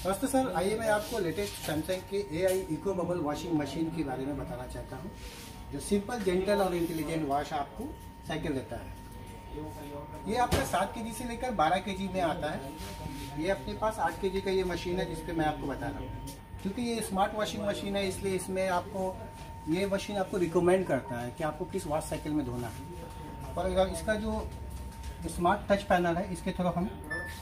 दोस्तों सर, आइए मैं आपको लेटेस्ट सैमसंग के AI eco bubble washing machine के बारे में बताना चाहता हूँ, जो सिंपल, जेंटल और इंटेलिजेंट वॉश आपको साइकिल देता है। ये आपका 7 kg से लेकर 12 kg में आता है। ये अपने पास 8 kg का ये मशीन है, जिस पे मैं आपको बता रहा हूँ। क्योंकि ये स्मार्ट वॉशिंग मशीन है, इसलिए इसमें आपको ये मशीन आपको रिकमेंड करता है कि आपको किस वॉश साइकिल में धोना है। और अगर इसका जो स्मार्ट टच पैनल है, इसके थ्रू हम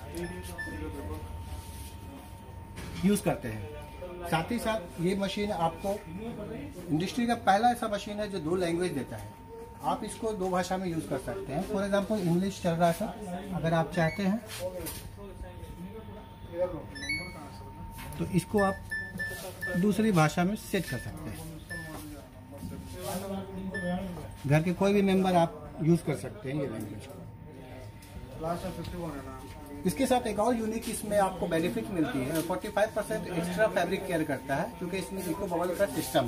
यूज़ करते हैं। साथ ही साथ ये मशीन आपको इंडस्ट्री का पहला ऐसा मशीन है जो 2 लैंग्वेज देता है। आप इसको 2 भाषा में यूज़ कर सकते हैं। फॉर एग्जांपल इंग्लिश चल रहा है सर, अगर आप चाहते हैं तो इसको आप दूसरी भाषा में सेट कर सकते हैं। घर के कोई भी मेंबर आप यूज़ कर सकते हैं ये लैंग्वेज को। इसके साथ एक और यूनिक इसमें आपको बेनिफिट मिलती है, 45% एक्स्ट्रा फैब्रिक केयर करता है, क्योंकि इसमें इको बबल का सिस्टम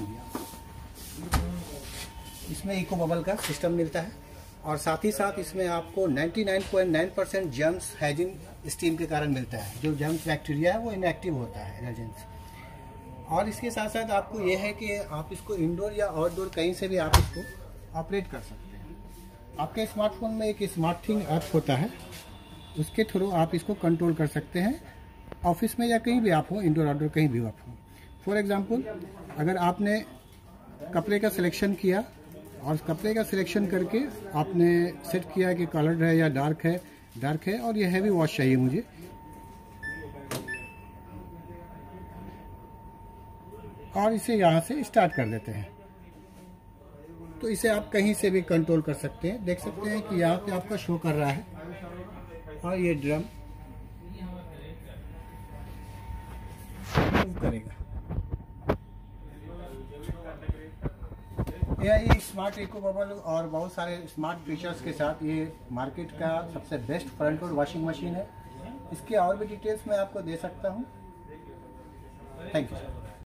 सिस्टम मिलता है। और साथ ही साथ इसमें आपको 99.9% जर्म्स हाइजीन स्टीम के कारण मिलता है। जो जर्म्स बैक्टीरिया है वो इनएक्टिव होता है एलर्जेंस। और इसके साथ साथ आपको ये है कि आप इसको इंडोर या आउटडोर कहीं से भी आप इसको ऑपरेट कर सकते हैं। आपके स्मार्टफोन में एक स्मार्ट थिंग ऐप होता है, उसके थ्रू आप इसको कंट्रोल कर सकते हैं, ऑफिस में या कहीं भी आप हो, इंडोर आउटडोर कहीं भी आप हो। फॉर एग्जांपल, अगर आपने कपड़े का सिलेक्शन किया और कपड़े का सिलेक्शन करके आपने सेट किया कि कलर्ड है या डार्क है और ये हैवी वॉश चाहिए मुझे, और इसे यहाँ से स्टार्ट कर देते हैं, तो इसे आप कहीं से भी कंट्रोल कर सकते हैं। देख सकते हैं कि यहाँ पे आपका शो कर रहा है और ये ड्रम मूव करेगा। AI स्मार्ट इको बबल और बहुत सारे स्मार्ट फीचर्स के साथ ये मार्केट का सबसे best front load washing machine है। इसके और भी डिटेल्स मैं आपको दे सकता हूँ। Thank you.